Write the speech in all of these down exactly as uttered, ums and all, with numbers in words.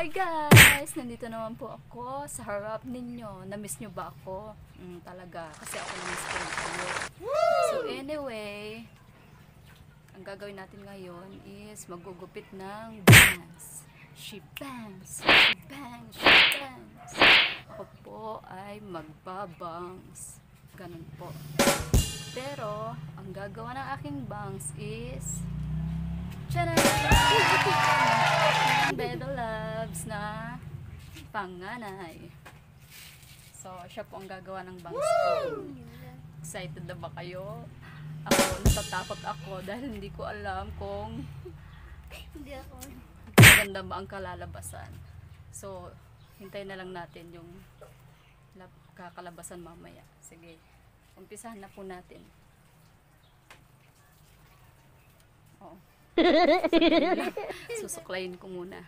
Hi guys! Nandito naman po ako sa harap ninyo. Na-miss nyo ba ako? Mm, talaga. Kasi ako na-miss ko kayo. So anyway, ang gagawin natin ngayon is magugupit ng bangs. She bangs, she bangs, she bangs. Ako po ay magbabangs. Ganun po. Pero, ang gagawa ng aking bangs is tcharan! Bebeloves na panganay. So, siya po ang gagawa ng bangs ko. Excited na ba kayo? Ako, natatakot ako dahil hindi ko alam kung Hindi ako. maganda ba ang kalalabasan. So, hintayin na lang natin yung kakalabasan mamaya. Sige, umpisahan na po natin. Oo. Susuklayin ko muna.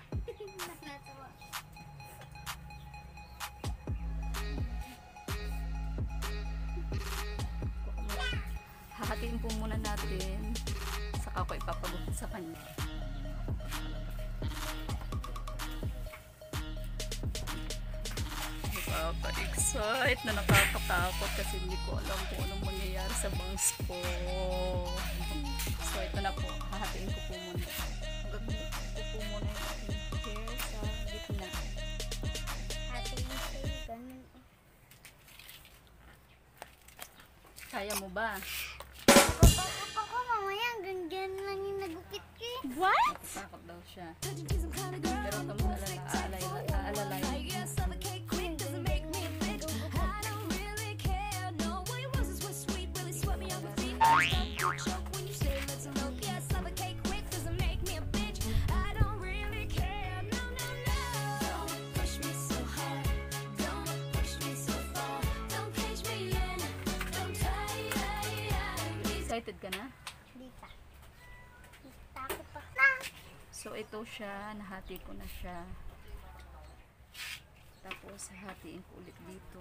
Hahatiin po muna natin, saka ko ipapagupit sa kanya. Nakaka-excite na nakakatakot kasi hindi ko alam kung anong mangyayari sa bangs ko. So ito na po, hahatiin ko po muna. Gagawin ko po muna yung aking hair sa gitna. Hatiin ko, ganun. Kaya mo ba? Ako, ako mamaya, ganyan lang yung nagupit ko eh. What? Takot daw siya. Pero kung aalalayan ko. Excited ka na? Hindi pa. Takot pa na. So ito siya, nahati ko na siya. Tapos hatiin ko ulit dito.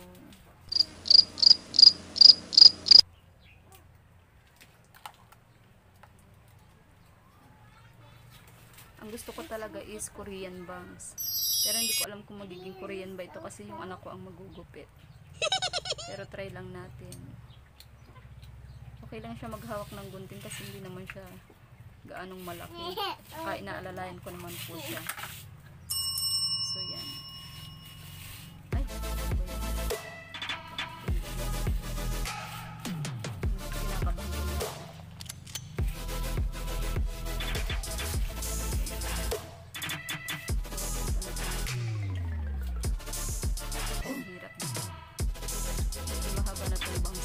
Ang gusto ko talaga is Korean bangs. Pero hindi ko alam kung magiging Korean ba ito kasi yung anak ko ang magugupit. Pero try lang natin. Okay lang siya maghawak ng gunting kasi hindi naman siya gaanong malaki. Kaya inaalalayan ko naman po siya. So yan. Ay, kinakabahan ko na. Ang hirap na. Medyo mahaba na itong bangs.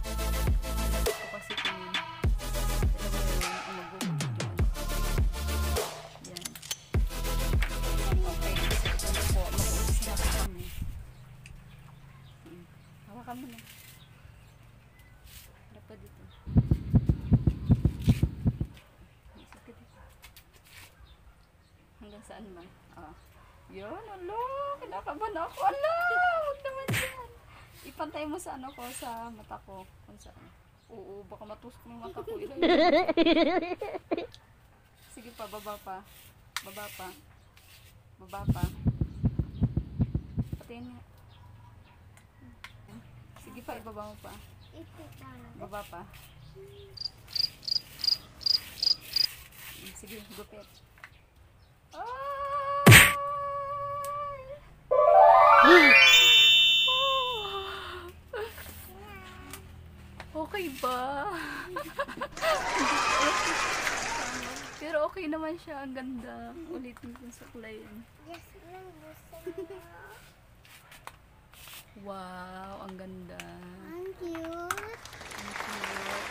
Hawakan mo na. Harap pa dito. Sakit dito. Hanggang saan man? Ah. Yun, alo. Kinakabahan ako. Alo! Huwag naman yan. Ipantay mo sa ano ko, sa mata ko. Kung saan. Oo, baka matusok yung mata ko. Ilay. Sige pa, baba pa. Baba pa. Baba pa. Patiin niya. Sige pa, ibaba mo pa. Baba pa. Sige, gupit. Okay ba? Pero okay naman siya. Ang ganda. Ulitin ko sa suklayin. Yes, lang gusto mo. Wow, ang ganda. Ang cute. Ang cute.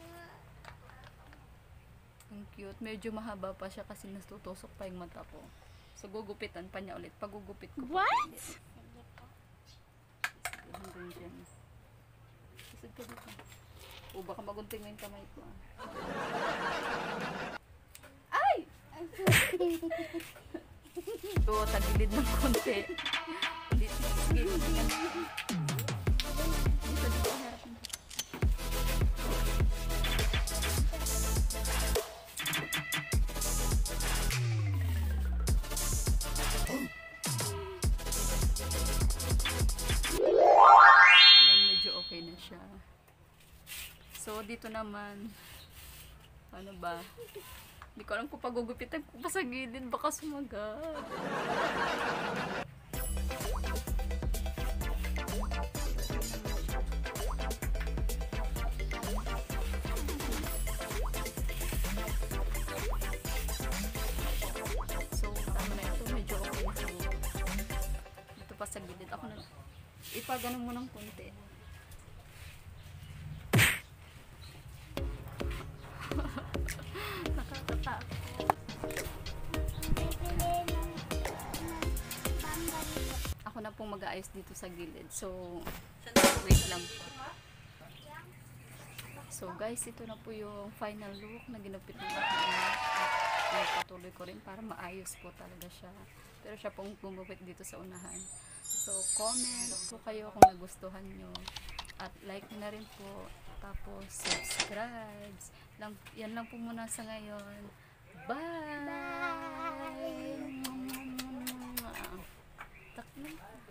Ang cute. Medyo mahaba pa siya kasi natutusok pa yung mata ko. So, gugupitan pa niya ulit. Pagugupit ko pa ulit. Sige, hanggang dyan. Isag ka dito. O, baka magunting mo yung kamay ko. Ay! Ito, tagilid ng konti. Ulit. Sige, tingnan mo. Dito, dito, harap mo. dito naman, ano ba? Hindi ko alam kung pagugupitan ko pa sa gilid, baka sumaga. So, tama na ito, medyo okay na siguro. Dito pa sa gilid, ako na, ipagano mo ng konti. Nakakatakot. Bibili ng, ng bangga dito. Ako na pong mag-aayos dito sa gilid. So, wait lang po. So guys, ito na po yung final look na ginupit ng aking anak. At nagpatuloy ko rin para maayos po talaga siya. Pero siya pong gumupit dito sa unahan. So, comment po kayo kung nagustuhan nyo. At like na rin po. Tapos, subscribe. Lang, yan lang po muna sa ngayon. Bye! Bye! Takbo.